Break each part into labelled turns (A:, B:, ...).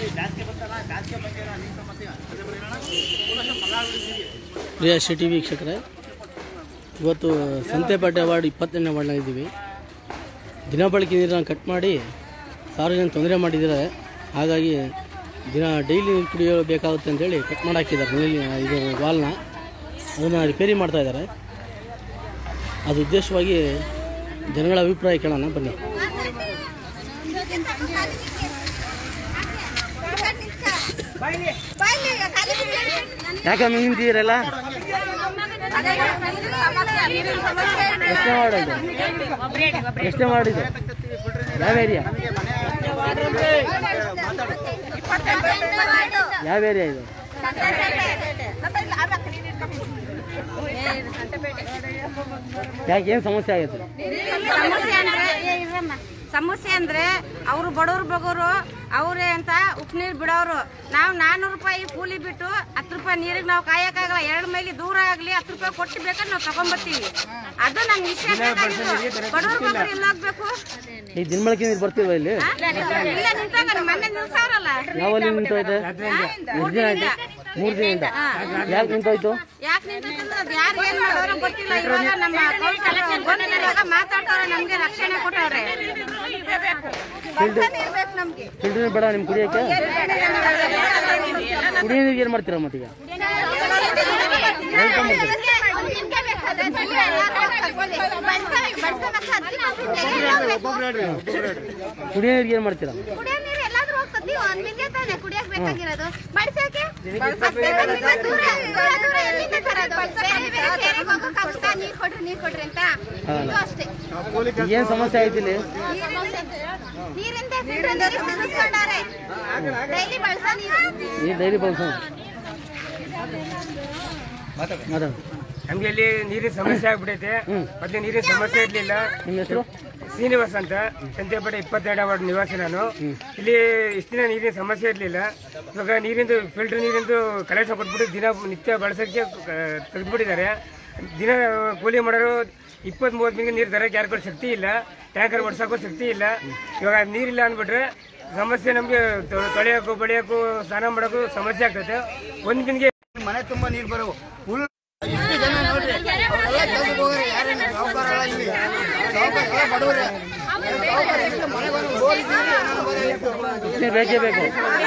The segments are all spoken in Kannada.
A: ಪ್ರಿಯ ಟಿ ವೀಕ್ಷಕರೇ, ಇವತ್ತು ಸಂತೆಪೇಟೆ ವಾರ್ಡ್ 20ನೇ ವಾರ್ಡ್ನಾಗಿದ್ದೀವಿ. ದಿನಬಳಕೆ ನೀರನ್ನು ಕಟ್ ಮಾಡಿ ಸಾರ್ವಜನಿಕ ತೊಂದರೆ ಮಾಡಿದ್ದಾರೆ. ಹಾಗಾಗಿ ಡೈಲಿ ನೀರು ಕುಡಿಯಲು ಬೇಕಾಗುತ್ತೆ ಅಂತೇಳಿ ಕಟ್ ಮಾಡಿ ಹಾಕಿದ್ದಾರೆ. ಇದು ವಾಲ್ನ ಅದನ್ನು ರಿಪೇರಿ ಮಾಡ್ತಾ ಇದ್ದಾರೆ. ಅದು ಉದ್ದೇಶವಾಗಿ ಜನಗಳ ಅಭಿಪ್ರಾಯ ಕೇಳೋಣ ಬನ್ನಿ. ಯಾಕಮ್ಮ ನಿಂತಿದ್ದೀರಲ್ಲ? ಎಷ್ಟೇ ಮಾಡಿದೆ? ಯಾವ ಏರಿಯಾ? ಯಾವ ಏರಿಯಾ ಇದು? ಯಾಕೆ ಏನು ಸಮಸ್ಯೆ ಆಗೈತೆ?
B: ಸಮಸ್ಯೆ ಅಂದ್ರೆ ಅವರು ಬಡವರು ಬಗೋರು ಅವರೇ ಅಂತ ಉಪ್ಪು ನೀರು ಬಿಡೋರು. ನಾವು 400 ರೂಪಾಯಿ ಕೂಲಿ ಬಿಟ್ಟು 10 ರೂಪಾಯಿ ನೀರಿಗೆ ನಾವು ಕಾಯಕ್ಕಾಗಲ್ಲ. 2 ಮೈಲಿ ದೂರ ಆಗಲಿ 10 ರೂಪಾಯಿ ಕೊಟ್ಟು ಬೇಕಾದ್ರೆ ನಾವು ತಗೊಂಡ್ಬರ್ತೀವಿ. ಅದು ನಮ್ಗೆ ವಿಷಯ. ಬಡವರು ಬಗೋರು ಇಲ್ಲ ಹೋಗ್ಬೇಕು.
A: ಈ ದಿನಬಳಕೆ ನೀರು ಬರ್ತೀವ ಇಲ್ಲಿ?
B: ಇಲ್ಲ, ನಿಂತಾಗ ಮೊನ್ನೆ ನಿಲ್ಸವ್ರಲ್ಲ.
A: ಯಾವಲ್ಲಿ ನಿಂತೋಯ್ತು? 3 ದಿನದಿಂದ. ಯಾಕೆ ನಿಂತೋಯ್ತು?
B: ಯಾಕೆ ನಿಂತಂದ್ರೆ ಅದು ಯಾರು ಏನ್ ಮಾಡೋರು ಗೊತ್ತಿಲ್ಲ. ಇವಾಗ ನಮ್ಮ ಬಂದಿರುವಾಗ ಮಾತಾಡ್ತಾರೆ, ನಮ್ಗೆ ರಕ್ಷಣೆ ಕೊಟ್ಟವ್ರೆ.
A: ಫಿಲ್ಟರ್ ಬೇಡ ನಿಮ್ ಕುಡಿಯಕ್ಕೆ? ಕುಡಿಯೋ ನೀರಿಗೆ ಏನ್ ಮಾಡ್ತೀರಾ ಮತ್ತೀಗ? ಕುಡಿಯೋ ನೀರಿಗೆ ಏನ್ ಮಾಡ್ತೀರಾ? ಏನ್ ಸಮಸ್ಯೆ ಆಯ್ತು ಇಲ್ಲಿ? ಡೈಲಿ ಬಳಸೋ
C: ನಮ್ಗೆ ಇಲ್ಲಿ ನೀರಿನ ಸಮಸ್ಯೆ ಆಗ್ಬಿಟ್ಟೈತೆ. ಮತ್ತೆ ನೀರಿನ ಸಮಸ್ಯೆ ಇರ್ಲಿಲ್ಲ.
A: ನಿಮ್ಮ ಹೆಸರು?
C: ಶ್ರೀನಿವಾಸ್ ಅಂತ, ಸಂತೆಪೇಟೆ 22ನೇ ವಾರ್ಡ್ ನಿವಾಸಿ ನಾನು. ಇಲ್ಲಿ ಇಷ್ಟು ದಿನ ನೀರಿನ ಸಮಸ್ಯೆ ಇರಲಿಲ್ಲ. ಇವಾಗ ನೀರಿಂದು ಫಿಲ್ಟರ್ ನೀರಿಂದು ಕಲೆಕ್ಷನ್ ಕೊಟ್ಬಿಟ್ಟು ನಿತ್ಯ ಬಳಸೋಕ್ಕೆ ತೆಗೆದುಬಿಟ್ಟಿದ್ದಾರೆ. ದಿನ ಕೂಲಿ ಮಾಡೋರು 20-30 ಮಿನಿಟ್ ನೀರು ತರಕ್ಕೆ ಯಾರು ಶಕ್ತಿ ಇಲ್ಲ, ಟ್ಯಾಂಕರ್ ಓಡಿಸೋಕ್ಕೂ ಶಕ್ತಿ ಇಲ್ಲ. ಇವಾಗ ನೀರಿಲ್ಲ ಅಂದ್ಬಿಟ್ರೆ ಸಮಸ್ಯೆ ನಮಗೆ ತೊಳೆಯೋಕ್ಕೂ ಬಳಿಯೋಕ್ಕೂ ಸ್ನಾನ ಮಾಡೋಕ್ಕೂ ಸಮಸ್ಯೆ ಆಗ್ತೈತೆ. ಒಂದು ದಿನಕ್ಕೆ
D: ಮನೆ ತುಂಬ ನೀರು ಬರೋವು. ಇಷ್ಟು ಜನ ನೋಡ್ರಿ, ಅವರೆಲ್ಲ ಕೆಲ್ಸಕ್ಕೆ ಹೋಗೋರು. ಯಾರೇನು ಸಾವುಕಾರ ಇಲ್ಲಿ ಬಡವರೇ. ಮನೆ ಬಂದು
A: ಬೇಕೇ ಬೇಕು.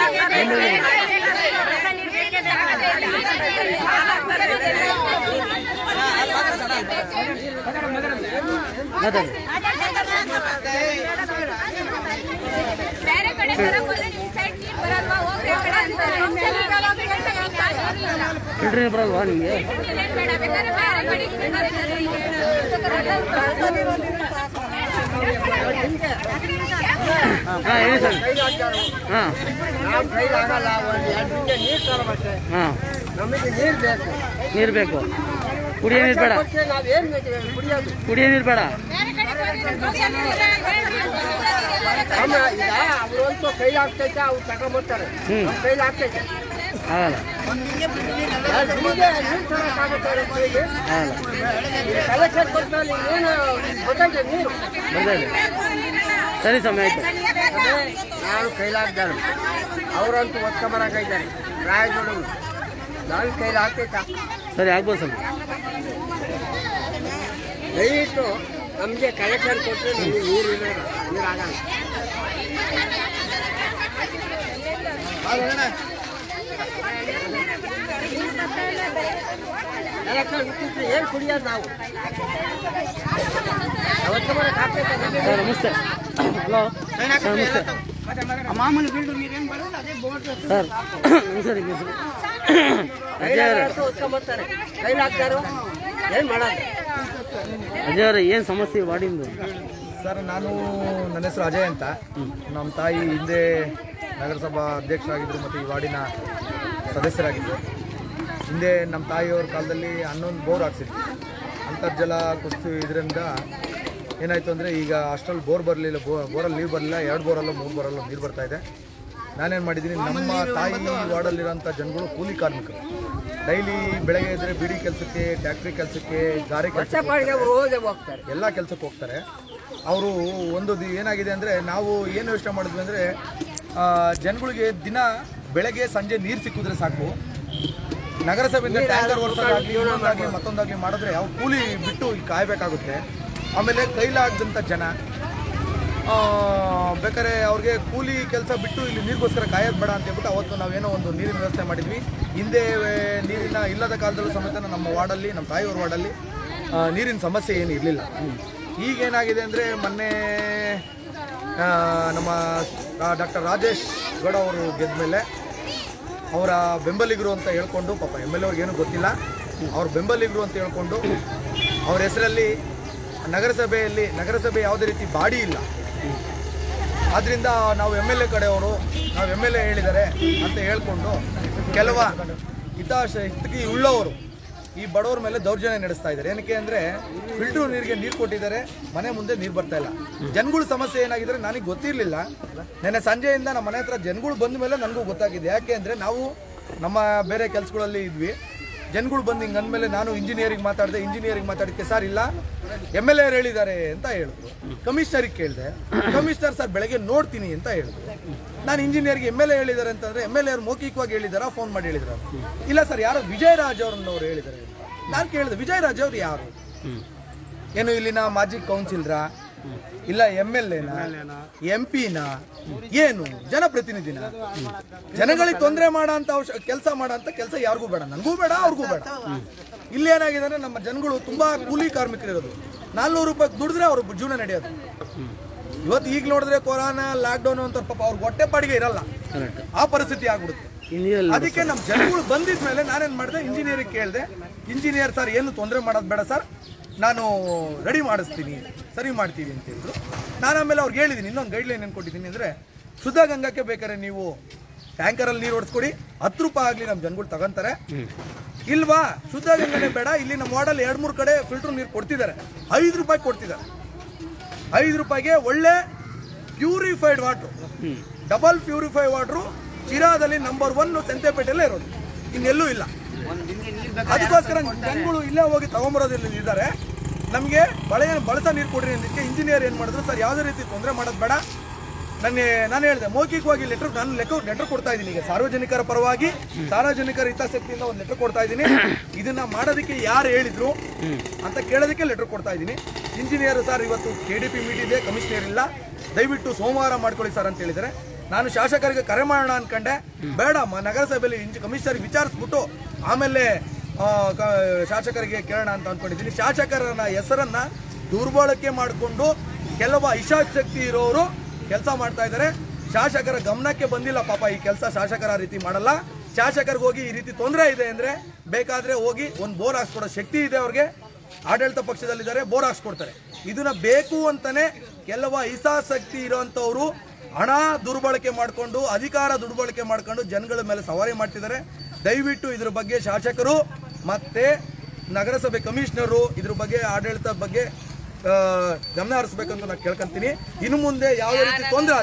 A: ಫಿಲ್ಟರ್ ಬರಲ್ವಾ ನಿಮಗೆ? ಹಾಂ ಹೇಳಿ ಸರ್. ಹಾಂ
D: ಕೈಲಾಗಲ್ಲ. ಒಂದು 2 ಗಂಟೆ ನೀರು ತರಬೇಕು.
A: ಹಾಂ,
D: ನಮಗೆ ನೀರು ಬೇಕು.
A: ನೀರು ಬೇಕು. ಕುಡಿಯೋ ನೀರು ಬೇಡ.
D: ನಾವೇನು ಕುಡಿಯೋದು?
A: ಕುಡಿಯೋ ನೀರು ಬೇಡ.
D: ಈಗ ಅವರಂತೂ ಕೈಲಾಗ್ತೈತೆ, ಅವ್ರು ತಗೊಂಡ್ಬರ್ತಾರೆ. ಕೈಲಾಗ್ತೈತೆ
A: ಆಗಲ್ಲ.
D: ನೀರು ತರೋಕ್ಕಾಗುತ್ತೆ ರೈತರಿಗೆ? ಕಲೆಕ್ಷನ್ ಕೊಟ್ಟಾಗ ಏನು ಗೊತ್ತಾಯ್ತು? ನೀರು
A: ಬರ್ತಾಯಿದೆ. ಸರಿ ಸಮಯ ಆಯ್ತು.
D: ನಾನು ಕೈಲಾಗ್ದಾರೆ, ಅವರಂತೂ ಒತ್ಕೊಂಬರಕ್ಕಾಯ್ತಾರೆ ರಾಯದೊಳಗು. ನಾನು ಕೈಲಾಗ್ತೈತಾ?
A: ಸರಿ ಆಗ್ಬೋದು ಸರ್.
D: ದಯವಿಟ್ಟು ನಮಗೆ ಕಲೆಕ್ಷನ್ ಕೊಟ್ಟರೆ ನಮಗೆ ನೀರು ಇರೋದು. ನೀರಾಗಲ್ಲ. ಕಲೆಕ್ಷನ್ ಇಟ್ಟಿದ್ರೆ ಏನು ಕುಡಿಯೋದು ನಾವು?
A: ನಮಸ್ತೆ. ಹಲೋ ನಮಸ್ತೆ.
D: ಮಾಮೂಲಿ ಫಿಲ್ಟರ್ ನೀರು ಏನು ಬರೋದು ಅದೇ ಬೋಟ್
A: ಸರ್. ಸರಿ ಸರ್.
D: ಹೊತ್ಕೊಂಬರ್ತಾರೆ. ಕೈಲಾಗ್ತಾರೋ ಏನು ಮಾಡೋದು?
A: ಅಜಯ್ ಅವರೇ, ಏನು ಸಮಸ್ಯೆ ವಾರ್ಡಿಂದು?
E: ಸರ್, ನನ್ನ ಹೆಸರು ಅಜಯ್ ಅಂತ. ನಮ್ಮ ತಾಯಿ ಹಿಂದೆ ನಗರಸಭಾ ಅಧ್ಯಕ್ಷರಾಗಿದ್ದರು ಮತ್ತು ಈ ವಾರ್ಡಿನ ಸದಸ್ಯರಾಗಿದ್ದರು. ಹಿಂದೆ ನಮ್ಮ ತಾಯಿಯವ್ರ ಕಾಲದಲ್ಲಿ 11 ಬೋರ್ ಹಾಕ್ಸಿದ್ವಿ. ಅಂತರ್ಜಲ ಕುಸಿತು ಇದರಿಂದ ಏನಾಯಿತು ಅಂದರೆ ಈಗ ಅಷ್ಟರಲ್ಲಿ ಬೋರ್ ಬರಲಿಲ್ಲ. ಬೋರಲ್ಲಿ ನೀರು ಬರಲಿಲ್ಲ. 2 ಬೋರಲ್ಲೋ 3 ಬೋರಲ್ಲೋ ನೀರು ಬರ್ತಾಯಿದೆ. ನಾನೇನು ಮಾಡಿದ್ದೀನಿ, ನಮ್ಮ ತಾಯಿ ವಾರ್ಡಲ್ಲಿರೋಂಥ ಜನಗಳು ಕೂಲಿ ಕಾರ್ಮಿಕರು. ಡೈಲಿ ಬೆಳಗ್ಗೆ ಇದ್ದರೆ ಬಿಡಿ ಕೆಲಸಕ್ಕೆ, ಟ್ಯಾಕ್ಟ್ರಿ ಕೆಲಸಕ್ಕೆ, ಗಾರೆ ಕೆಲಸಕ್ಕೆ,
D: ಹೋಗ್ತಾರೆ.
E: ಎಲ್ಲ ಕೆಲಸಕ್ಕೆ ಹೋಗ್ತಾರೆ. ಅವರು ಒಂದು ಏನಾಗಿದೆ ಅಂದರೆ ನಾವು ಏನು ಯೋಚನೆ ಮಾಡಿದ್ವಿ ಅಂದರೆ ಜನಗಳಿಗೆ ದಿನ ಬೆಳಗ್ಗೆ ಸಂಜೆ ನೀರು ಸಿಕ್ಕಿದ್ರೆ ಸಾಕು. ನಗರಸಭೆಯಿಂದ ಟ್ಯಾಂಕರ್ ವರ್ಷದಾಗಲಿ ಇನ್ನೊಂದಾಗಲಿ ಮತ್ತೊಂದಾಗಲಿ ಮಾಡಿದ್ರೆ ಅವ್ರು ಕೂಲಿ ಬಿಟ್ಟು ಕಾಯಬೇಕಾಗುತ್ತೆ. ಆಮೇಲೆ ಕೈಲಾಗದಂಥ ಜನ ಬೇಕಾದ್ರೆ ಅವ್ರಿಗೆ ಕೂಲಿ ಕೆಲಸ ಬಿಟ್ಟು ಇಲ್ಲಿ ನೀರಿಗೋಸ್ಕರ ಕಾಯೋದು ಬೇಡ ಅಂತ ಹೇಳ್ಬಿಟ್ಟು ಅವತ್ತು ನಾವೇನೋ ಒಂದು ನೀರಿನ ವ್ಯವಸ್ಥೆ ಮಾಡಿದ್ವಿ. ಹಿಂದೆ ನೀರಿನ ಇಲ್ಲದ ಕಾಲದಲ್ಲೂ ಸಮೇತ ನಮ್ಮ ವಾರ್ಡಲ್ಲಿ, ನಮ್ಮ ತಾಯಿಯವ್ರ ವಾರ್ಡಲ್ಲಿ ನೀರಿನ ಸಮಸ್ಯೆ ಏನು ಇರಲಿಲ್ಲ. ಈಗೇನಾಗಿದೆ ಅಂದರೆ ಮೊನ್ನೆ ನಮ್ಮ ಡಾಕ್ಟರ್ ರಾಜೇಶ್ ಗೌಡ ಅವರು ಗೆದ್ದ ಮೇಲೆ ಅವರ ಬೆಂಬಲಿಗರು ಅಂತ ಹೇಳ್ಕೊಂಡು, ಪಾಪ MLA ಅವ್ರಿಗೆ ಏನೂ ಗೊತ್ತಿಲ್ಲ, ಅವ್ರ ಬೆಂಬಲಿಗರು ಅಂತ ಹೇಳ್ಕೊಂಡು ಅವ್ರ ಹೆಸರಲ್ಲಿ ನಗರಸಭೆ ಯಾವುದೇ ರೀತಿ ಬಾಡಿ ಇಲ್ಲ. ಆದ್ದರಿಂದ ನಾವು MLA ಕಡೆಯವರು, ನಾವು MLA ಹೇಳಿದ್ದಾರೆ ಅಂತ ಹೇಳ್ಕೊಂಡು ಕೆಲವ ಹಿತಕಿ ಉಳ್ಳವರು ಈ ಬಡವರ ಮೇಲೆ ದೌರ್ಜನ್ಯ ನಡೆಸ್ತಾ ಇದ್ದಾರೆ. ಏನಕ್ಕೆ ಅಂದರೆ ಫಿಲ್ಟ್ರು ನೀರಿಗೆ ನೀರು ಕೊಟ್ಟಿದ್ದಾರೆ, ಮನೆ ಮುಂದೆ ನೀರು ಬರ್ತಾ ಇಲ್ಲ. ಜನಗಳ ಸಮಸ್ಯೆ ಏನಾಗಿದ್ರೆ ನನಗೆ ಗೊತ್ತಿರಲಿಲ್ಲ. ನೆನ್ನೆ ಸಂಜೆಯಿಂದ ನಮ್ಮ ಮನೆ ಹತ್ರ ಜನಗಳು ಬಂದ ಮೇಲೆ ನನಗೂ ಗೊತ್ತಾಗಿದೆ. ಯಾಕೆ ಅಂದರೆ ನಾವು ನಮ್ಮ ಬೇರೆ ಕೆಲಸಗಳಲ್ಲಿ ಇದ್ವಿ. ಜನಗಳು ಬಂದು ಹಿಂಗೆ ಅಂದಮೇಲೆ ನಾನು ಇಂಜಿನಿಯರಿಂಗ್ ಮಾತಾಡೋಕ್ಕೆ ಸರ್ ಇಲ್ಲ MLA ಅವ್ರು ಹೇಳಿದ್ದಾರೆ ಅಂತ ಹೇಳಿದ್ರು. ಕಮಿಷನರಿಗೆ ಕೇಳಿದೆ, ಕಮಿಷನರ್ ಸರ್ ಬೆಳಗ್ಗೆ ನೋಡ್ತೀನಿ ಅಂತ ಹೇಳಿದ್ರು. ನಾನು ಇಂಜಿನಿಯರ್ಗೆ MLA ಹೇಳಿದ್ದಾರೆ ಅಂತಂದರೆ MLA ಅವ್ರು ಮೌಖಿಕವಾಗಿ ಹೇಳಿದಾರಾ, ಫೋನ್ ಮಾಡಿ ಹೇಳಿದಾರ? ಇಲ್ಲ ಸರ್ ಯಾರೋ ವಿಜಯರಾಜ್ ಅವ್ರನ್ನವ್ರು ಹೇಳಿದ್ದಾರೆ. ನಾನು ಕೇಳಿದೆ ವಿಜಯರಾಜ್ ಅವ್ರು ಯಾರು? ಏನು ಇಲ್ಲಿನ ಮಾಜಿ ಕೌನ್ಸಿಲರಾ, ಇಲ್ಲ MLAನ, MP ನ, ಏನು ಜನಪ್ರತಿನಿಧಿನ? ಜನಗಳಿಗೆ ತೊಂದರೆ ಮಾಡೋಂಥ ಕೆಲಸ ಮಾಡೋಂಥ ಕೆಲಸ ಯಾರಿಗೂ ಬೇಡ, ನನಗೂ ಬೇಡ, ಅವ್ರಿಗೂ ಬೇಡ. ಇಲ್ಲಿ ಏನಾಗಿದೆ ಅಂದರೆ ನಮ್ಮ ಜನಗಳು ತುಂಬ ಕೂಲಿ ಕಾರ್ಮಿಕರು ಇರೋದು. 400 ರೂಪಾಯಿ ದುಡಿದ್ರೆ ಅವ್ರ ಜೀವನ ನಡೆಯೋದು. ಇವತ್ತು ಈಗ ನೋಡಿದ್ರೆ ಕೊರೋನಾ ಲಾಕ್ಡೌನ್ ಅಂತ ಪಾಪ ಅವ್ರಿಗೆ ಹೊಟ್ಟೆ ಪಾಡಿಗೆ ಇರಲ್ಲ, ಆ ಪರಿಸ್ಥಿತಿ ಆಗ್ಬಿಡುತ್ತೆ. ಅದಕ್ಕೆ ನಮ್ಮ ಜನಗಳು ಬಂದಿದ ಮೇಲೆ ನಾನೇನು ಮಾಡಿದೆ, ಇಂಜಿನಿಯರಿಗೆ ಕೇಳಿದೆ, ಇಂಜಿನಿಯರ್ ಸರ್ ಏನು ತೊಂದರೆ ಮಾಡೋದು ಬೇಡ ಸರ್, ನಾನು ರೆಡಿ ಮಾಡಿಸ್ತೀನಿ, ಸರಿ ಮಾಡ್ತೀವಿ ಅಂತ ಹೇಳಿದ್ರು. ನಾನು ಆಮೇಲೆ ಅವ್ರಿಗೆ ಹೇಳಿದ್ದೀನಿ, ಇನ್ನೊಂದು ಗೈಡ್ಲೈನ್ ಏನು ಕೊಟ್ಟಿದ್ದೀನಿ ಅಂದರೆ, ಶುದ್ಧ ಗಂಗಕ್ಕೆ ಬೇಕಾದ್ರೆ ನೀವು ಟ್ಯಾಂಕರಲ್ಲಿ ನೀರು ಓಡಿಸ್ಕೊಡಿ, 10 ರೂಪಾಯಿ ಆಗಲಿ ನಮ್ಮ ಜನಗಳು ತಗೊಂತಾರೆ. ಇಲ್ವಾ ಶುದ್ಧ ಗಂಗನೇ ಬೇಡ, ಇಲ್ಲಿ ನಮ್ಮ ವಾರ್ಡಲ್ಲಿ 2-3 ಕಡೆ ಫಿಲ್ಟ್ರ್ ನೀರು ಕೊಡ್ತಿದ್ದಾರೆ, 5 ರೂಪಾಯಿ ಕೊಡ್ತಿದ್ದಾರೆ. 5 ರೂಪಾಯಿಗೆ ಒಳ್ಳೆ purified water, double purify water ಚಿರಾದಲ್ಲಿ ನಂಬರ್ 1 ಸಂತೆಪೇಟೆಯಲ್ಲೇ ಇರೋದು, ಇನ್ನೆಲ್ಲೂ ಇಲ್ಲ. ಅದಕ್ಕೋಸ್ಕರ ಜನಗಳು ಇಲ್ಲೇ ಹೋಗಿ ತಗೊಂಬರೋದಿಲ್ಲ ಇದ್ದಾರೆ. ನಮಗೆ ಬಳಸ ನೀರು ಕೊಡ್ರಿ ಅಂದಿದ್ದಕ್ಕೆ ಇಂಜಿನಿಯರ್ ಏನು ಮಾಡಿದ್ರು, ಸರ್ ಯಾವುದೇ ರೀತಿ ತೊಂದರೆ ಮಾಡೋದು ಬೇಡ, ನಾನು ಹೇಳಿದೆ ಮೌಖಿಕವಾಗಿ ನಾನು ಲೆಟರ್ ಕೊಡ್ತಾ ಇದ್ದೀನಿ. ಈಗ ಸಾರ್ವಜನಿಕರ ಪರವಾಗಿ, ಸಾರ್ವಜನಿಕರ ಹಿತಾಸಕ್ತಿಯಿಂದ ಒಂದು ಲೆಟರ್ ಕೊಡ್ತಾ ಇದ್ದೀನಿ. ಇದನ್ನ ಮಾಡೋದಕ್ಕೆ ಯಾರು ಹೇಳಿದ್ರು ಅಂತ ಕೇಳೋದಕ್ಕೆ ಲೆಟರ್ ಕೊಡ್ತಾ ಇದ್ದೀನಿ. ಇಂಜಿನಿಯರ್ ಸರ್ ಇವತ್ತು KDP ಮೀಟ್ ಇದೆ, ಕಮಿಷನರ್ ಇಲ್ಲ, ದಯವಿಟ್ಟು ಸೋಮವಾರ ಮಾಡ್ಕೊಳ್ಳಿ ಸರ್ ಅಂತ ಹೇಳಿದರೆ, ನಾನು ಶಾಸಕರಿಗೆ ಕರೆ ಮಾಡೋಣ ಅನ್ಕೊಂಡೆ. ಬೇಡ, ನಗರಸಭೆಯಲ್ಲಿ ಕಮಿಷನರ್ಗೆ ವಿಚಾರಿಸ್ಬಿಟ್ಟು ಆಮೇಲೆ ಶಾಸಕರಿಗೆ ಕೇಳೋಣ ಅಂತ ಅಂದ್ಕೊಂಡಿದ್ದೀನಿ. ಶಾಸಕರನ್ನ ಹೆಸರನ್ನ ದುರ್ಬಳಕೆ ಮಾಡಿಕೊಂಡು ಕೆಲವು ಇಚ್ಛಾಶಕ್ತಿ ಇರೋರು ಕೆಲಸ ಮಾಡ್ತಾ ಇದ್ದಾರೆ. ಶಾಸಕರ ಗಮನಕ್ಕೆ ಬಂದಿಲ್ಲ ಪಾಪ ಈ ಕೆಲಸ. ಶಾಸಕರ ಆ ರೀತಿ ಮಾಡಲ್ಲ. ಶಾಸಕರಿಗೆ ಹೋಗಿ ಈ ರೀತಿ ತೊಂದರೆ ಇದೆ ಅಂದರೆ ಬೇಕಾದರೆ ಹೋಗಿ ಒಂದು ಬೋರ್ ಹಾಕ್ಸ್ಕೊಡೋ ಶಕ್ತಿ ಇದೆ ಅವ್ರಿಗೆ, ಆಡಳಿತ ಪಕ್ಷದಲ್ಲಿದ್ದಾರೆ, ಬೋರ್ ಹಾಕ್ಸ್ಕೊಡ್ತಾರೆ. ಇದನ್ನ ಬೇಕು ಅಂತಾನೆ ಕೆಲವು ಹಿತಾಸಕ್ತಿ ಇರೋಂಥವ್ರು ಹಣ ದುರ್ಬಳಕೆ ಮಾಡಿಕೊಂಡು, ಅಧಿಕಾರ ದುರ್ಬಳಕೆ ಮಾಡಿಕೊಂಡು ಜನಗಳ ಮೇಲೆ ಸವಾರಿ ಮಾಡ್ತಿದ್ದಾರೆ. ದಯವಿಟ್ಟು ಇದ್ರ ಬಗ್ಗೆ ಶಾಸಕರು ಮತ್ತು ನಗರಸಭೆ ಕಮಿಷನರು ಇದ್ರ ಬಗ್ಗೆ ಆಡಳಿತ ಬಗ್ಗೆ ಗಮನ ಹರಿಸ್ಬೇಕಂತ ನಾನು ಕೇಳ್ಕೊಂತೀನಿ. ಇನ್ನು ಮುಂದೆ ಯಾವುದೇ ರೀತಿ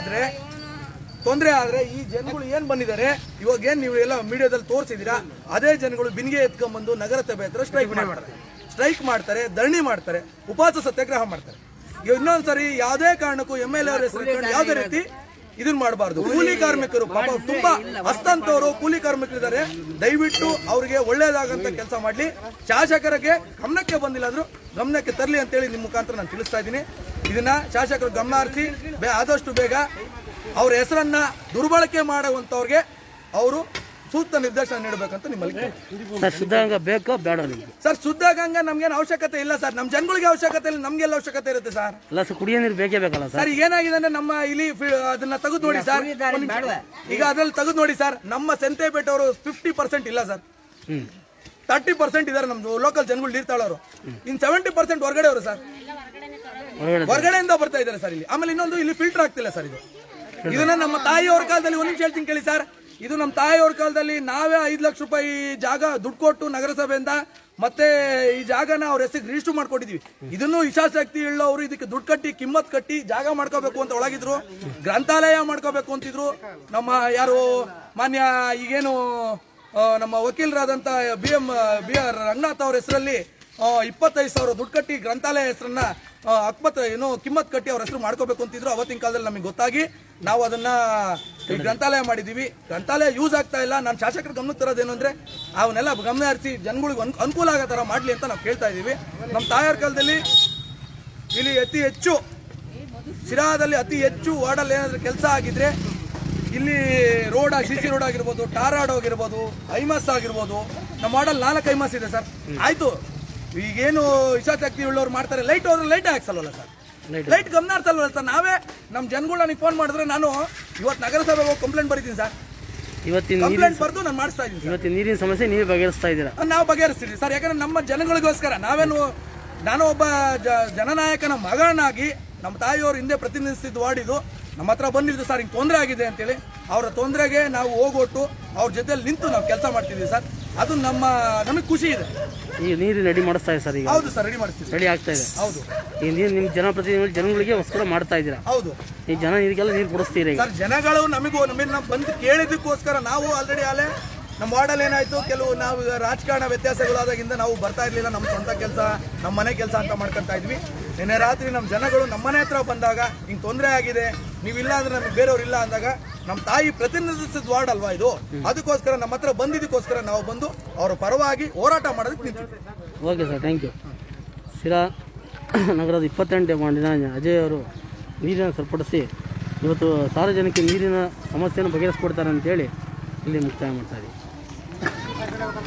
E: ತೊಂದರೆ ಆದರೆ ಈ ಜನಗಳು ಏನು ಬಂದಿದ್ದಾರೆ, ಇವಾಗ ಏನು ನೀವು ಎಲ್ಲ ಮೀಡಿಯಾದಲ್ಲಿ ತೋರಿಸಿದ್ದೀರಾ, ಅದೇ ಜನಗಳು ಬಿನ್ಗೆ ಎತ್ಕೊಂಡ್ಬಂದು ನಗರಸಭೆ ಹತ್ರ ಸ್ಟ್ರೈಕ್ ಮಾಡ್ತಾರೆ, ಧರಣಿ ಮಾಡ್ತಾರೆ, ಉಪವಾಸ ಸತ್ಯಾಗ್ರಹ ಮಾಡ್ತಾರೆ. ಇನ್ನೊಂದು ಸರಿ ಯಾವುದೇ ಕಾರಣಕ್ಕೂ MLA ಅವರ ಹೆಸರು ಯಾವುದೇ ರೀತಿ ಇದನ್ನ ಮಾಡಬಾರ್ದು. ಕೂಲಿ ಕಾರ್ಮಿಕರು ಪಾಪ ತುಂಬಾ ಹಸ್ತಂತವರು ಕೂಲಿ ಕಾರ್ಮಿಕರಿದ್ದಾರೆ, ದಯವಿಟ್ಟು ಅವ್ರಿಗೆ ಒಳ್ಳೇದಾಗಂತ ಕೆಲಸ ಮಾಡಲಿ. ಶಾಸಕರಿಗೆ ಗಮನಕ್ಕೆ ಬಂದಿಲ್ಲ ಅಂದ್ರೂ ಗಮನಕ್ಕೆ ತರಲಿ ಅಂತೇಳಿ ನಿಮ್ಮ ಮುಖಾಂತರ ನಾನು ತಿಳಿಸ್ತಾ ಇದ್ದೀನಿ. ಇದನ್ನ ಶಾಸಕರು ಗಮನ ಹರಿಸಿ ಆದಷ್ಟು ಬೇಗ ಅವ್ರ ಹೆಸರನ್ನ ದುರ್ಬಳಕೆ ಮಾಡುವಂಥವ್ರಿಗೆ ಅವರು ಸೂಕ್ತ ನಿರ್ದೇಶನ ನೀಡಬೇಕಂತ ನಿಮ್ಮಲ್ಲಿ.
A: ಸರ್ ಶುದ್ಧಗಂಗಾ ಬೇಕೋ ಬೇಡ ನಿಮಗೆ?
E: ಸರ್ ಶುದ್ಧಗಂಗಾ ನಮ್ಗೇನು ಅವಶ್ಯಕತೆ ಇಲ್ಲ ಸರ್, ನಮ್ಮ ಜನಗಳಿಗೆ ಅವಶ್ಯಕತೆ ಇಲ್ಲ, ನಮ್ಗೆಲ್ಲ ಅವಶ್ಯಕತೆ ಇರುತ್ತೆ ಸರ್.
A: ಅಲ್ಲ ಸರ್, ಕುಡಿಯೋ ನೀರು ಬೇಕೇ ಬೇಕಲ್ಲ ಸರ್?
E: ಏನಾಗಿದೆ ಅಂದ್ರೆ ನಮ್ಮ ಇಲ್ಲಿ ಅದನ್ನ ತೆಗೆದು ನೋಡಿ ಸರ್, ಈಗ ಅದ್ರಲ್ಲಿ ತೆಗೆದು ನೋಡಿ ಸರ್, ನಮ್ಮ ಸಂತೆಪೇಟೆ ಅವರು 50% ಇಲ್ಲ ಸರ್, 30% ಇದಾರೆ ನಮ್ದು ಲೋಕಲ್ ಜನಗಳು ನೀರು ತಾಳೋರು. ಇನ್ನು 70% ಹೊರಗಡೆ ಅವರು ಸರ್, ಹೊರಗಡೆಯಿಂದ ಬರ್ತಾ ಇದ್ದಾರೆ ಸರ್ ಇಲ್ಲಿ. ಆಮೇಲೆ ಇನ್ನೊಂದು ಇಲ್ಲಿ ಫಿಲ್ಟರ್ ಆಗ್ತಿಲ್ಲ ಸರ್. ಇದನ್ನ ನಮ್ಮ ತಾಯಿಯವ್ರ ಕಾಲದಲ್ಲಿ ಒಂದು ನಿಮಿಷ ಹೇಳ್ತೀನಿ ಕೇಳಿ ಸರ್, ಇದು ನಮ್ಮ ತಾಯಿಯವ್ರ ಕಾಲದಲ್ಲಿ ನಾವೇ 5 ಲಕ್ಷ ರೂಪಾಯಿ ಜಾಗ ದುಡ್ಡು ಕೊಟ್ಟು ನಗರಸಭೆಯಿಂದ ಮತ್ತೆ ಈ ಜಾಗನ ಅವ್ರ ಹೆಸರಿಗೆ ರಿಜಿಸ್ಟರ್ ಮಾಡ್ಕೊಟ್ಟಿದ್ವಿ. ಇದನ್ನು ಇಚ್ಛಾಶಕ್ತಿ ಉಳ್ಳವರು ಇದಕ್ಕೆ ದುಡ್ಡು ಕಟ್ಟಿ ಕಿಮ್ಮತ್ ಕಟ್ಟಿ ಜಾಗ ಮಾಡ್ಕೋಬೇಕು ಅಂತ ಒಳಗಿದ್ರು, ಗ್ರಂಥಾಲಯ ಮಾಡ್ಕೋಬೇಕು ಅಂತಿದ್ರು. ನಮ್ಮ ಯಾರು ಮಾನ್ಯ ಈಗೇನು ನಮ್ಮ ವಕೀಲರಾದಂಥ BR ರಂಗನಾಥ್ ಅವ್ರ ಹೆಸರಲ್ಲಿ 25,000 ದುಡ್ಡು ಕಟ್ಟಿ ಗ್ರಂಥಾಲಯ ಹೆಸರನ್ನ ಕಿಮ್ಮತ್ ಕಟ್ಟಿ ಅವ್ರ ಹೆಸರು ಮಾಡ್ಕೋಬೇಕು ಅಂತಿದ್ರು. ಅವತ್ತಿನ ಕಾಲದಲ್ಲಿ ನಮಗೆ ಗೊತ್ತಾಗಿ ನಾವು ಅದನ್ನ ಈ ಗ್ರಂಥಾಲಯ ಮಾಡಿದ್ದೀವಿ. ಗ್ರಂಥಾಲಯ ಯೂಸ್ ಆಗ್ತಾ ಇಲ್ಲ. ನಾನು ಶಾಸಕರ ಗಮನಕ್ಕೆ ತರೋದೇನು ಅಂದರೆ ಅವನ್ನೆಲ್ಲ ಗಮನ ಹರಿಸಿ ಜನಗಳಿಗೆ ಅನುಕೂಲ ಆಗೋ ಥರ ಮಾಡಲಿ ಅಂತ ನಾವು ಕೇಳ್ತಾ ಇದ್ದೀವಿ. ನಮ್ಮ ತಾಯಿಯವ್ರ ಕಾಲದಲ್ಲಿ ಇಲ್ಲಿ ಅತಿ ಹೆಚ್ಚು ಶಿರಾದಲ್ಲಿ ಅತಿ ಹೆಚ್ಚು ವಾರ್ಡಲ್ಲಿ ಏನಾದರೂ ಕೆಲಸ ಆಗಿದ್ರೆ ಇಲ್ಲಿ ರೋಡ್ CC ರೋಡ್ ಆಗಿರ್ಬೋದು, ಟಾರ್ ರೋಡ್ ಆಗಿರ್ಬೋದು, ಐಮಾಸ್ ಆಗಿರ್ಬೋದು. ನಮ್ಮ ವಾರ್ಡಲ್ಲಿ 4 ಐಮಾಸ್ ಇದೆ ಸರ್. ಆಯಿತು, ಈಗೇನು ಇಚ್ಛಾಶಕ್ತಿ ಉಳ್ಳವ್ರು ಮಾಡ್ತಾರೆ, ಲೈಟ್ ಹೋದ್ರೆ ಲೈಟ್ ಹಾಕ್ಸಲ್ವಲ್ಲ ಸರ್, ಲೈಟ್ ಗಮನ ಹರಿಸಲ್ವಲ್ಲ ಸರ್. ನಾವೇ ನಮ್ಮ ಜನಗಳು ನನಗೆ ಫೋನ್ ಮಾಡಿದ್ರೆ ನಾನು ಇವತ್ತು ನಗರಸಭೆಗೆ ಹೋಗಿ ಕಂಪ್ಲೇಂಟ್ ಬರೀತೀನಿ ಸರ್. ಇವತ್ತಿನ ಕಂಪ್ಲೇಂಟ್ ಬರೆದು ನಾನು ಮಾಡಿಸ್ತಾ ಇದ್ದೀನಿ.
A: ಇವತ್ತಿನ ನೀರಿನ ಸಮಸ್ಯೆ ನೀವು ಬಗೆಹರಿಸ್ತಾ ಇದ್ದೀರಾ?
E: ನಾವು ಬಗೆಹರಿಸ್ತೀವಿ ಸರ್. ಯಾಕಂದ್ರೆ ನಮ್ಮ ಜನಗಳಿಗೋಸ್ಕರ ನಾನು ಒಬ್ಬ ಜನನಾಯಕನ ಮಗನಾಗಿ ನಮ್ಮ ತಾಯಿಯವರು ಹಿಂದೆ ಪ್ರತಿನಿಧಿಸಿದ್ದು ವಾರ್ಡಿದು ನಮ್ಮ ಹತ್ರ ಬಂದಿದ್ದು ಸರ್, ಹಿಂಗೆ ತೊಂದರೆ ಆಗಿದೆ ಅಂತೇಳಿ. ಅವರ ತೊಂದರೆಗೆ ನಾವು ಹೋಗೊಟ್ಟು ಅವ್ರ ಜೊತೆಲಿ ನಿಂತು ನಾವು ಕೆಲಸ ಮಾಡ್ತಿದ್ದೀವಿ ಸರ್. ಅದು ನಮಗೆ ಖುಷಿ ಇದೆ.
A: ಈಗ ನೀರು ರೆಡಿ ಮಾಡಿಸ್ತಾ ಇದೆ ಸರ್? ಈಗ
E: ಹೌದು ಸರ್, ರೆಡಿ ಮಾಡಿಸ್ತೀವಿ,
A: ರೆಡಿ ಆಗ್ತಾ ಇದೆ.
E: ಹೌದು,
A: ಈ ನೀರು ನಿಮ್ಮ ಜನಪ್ರತಿನಿಧಿ ಜನಗಳಿಗೆ ಹೊಸ್ಕರ ಮಾಡ್ತಾ ಇದ್ದೀರಾ?
E: ಹೌದು.
A: ಈ ಜನ ನೀರಿಗೆಲ್ಲ ನೀರು ಕೊಡಿಸ್ತೀರಿ
E: ಸರ್? ಜನಗಳು ನಮಗೆ ಬಂದು ಕೇಳಿದ್ದಕ್ಕೋಸ್ಕರ ನಾವು ಆಲ್ರೆಡಿ ನಮ್ಮ ವಾರ್ಡಲ್ಲಿ ಏನಾಯ್ತು, ಕೆಲವು ನಾವು ರಾಜಕಾರಣ ವ್ಯತ್ಯಾಸಗಳಾದಾಗಿಂದ ನಾವು ಬರ್ತಾ ಇರಲಿಲ್ಲ. ನಮ್ಮ ಸ್ವಂತ ಕೆಲಸ, ನಮ್ಮ ಮನೆ ಕೆಲಸ ಅಂತ ಮಾಡ್ಕೊತಾ ಇದ್ವಿ. ನಿನ್ನೆ ರಾತ್ರಿ ನಮ್ಮ ಜನಗಳು ನಮ್ಮ ಮನೆ ಹತ್ರ ಬಂದಾಗ ಹಿಂಗೆ ತೊಂದರೆ ಆಗಿದೆ, ನೀವಿಲ್ಲ ಅಂದ್ರೆ ನಮಗೆ ಬೇರೆಯವ್ರು ಇಲ್ಲ ಅಂದಾಗ, ನಮ್ಮ ತಾಯಿ ಪ್ರತಿನಿಧಿಸಿದ ವಾರ್ಡ್ ಅಲ್ವಾ ಇದು, ಅದಕ್ಕೋಸ್ಕರ ನಮ್ಮ ಹತ್ರ ಬಂದಿದ್ದಕ್ಕೋಸ್ಕರ ನಾವು ಬಂದು ಅವರ ಪರವಾಗಿ ಹೋರಾಟ ಮಾಡೋದಕ್ಕೆ ನಿಂತಿದ್ವಿ.
A: Okay sir, thank you. Sira ನಗರದ 28ನೇ ವಾರ್ಡಿನ ಅಜಯ್ ಅವರು ನೀರನ್ನು ಸರಿಪಡಿಸಿ ಇವತ್ತು ಸಾರ್ವಜನಿಕ ನೀರಿನ ಸಮಸ್ಯೆಯನ್ನು ಬಗೆಹರಿಸ್ಕೊಡ್ತಾರೆ ಅಂತೇಳಿ ಇಲ್ಲಿ ಮುಕ್ತಾಯ ಮಾಡ್ತಾ ಇದ್ದೀವಿ.